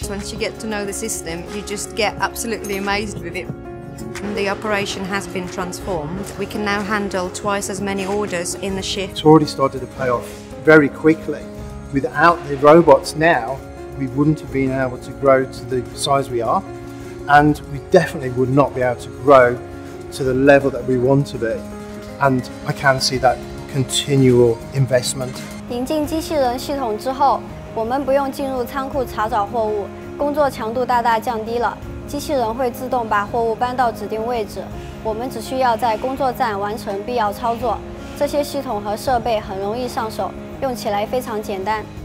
Once you get to know the system, you just get absolutely amazed with it. The operation has been transformed. We can now handle twice as many orders in the shift. It's already started to pay off very quickly. Without the robots now, we wouldn't have been able to grow to the size we are, and we definitely would not be able to grow to the level that we want to be. And I can see that continual investment. 引进机器人系统之后，我们不用进入仓库查找货物，工作强度大大降低了。机器人会自动把货物搬到指定位置，我们只需要在工作站完成必要操作。这些系统和设备很容易上手，用起来非常简单。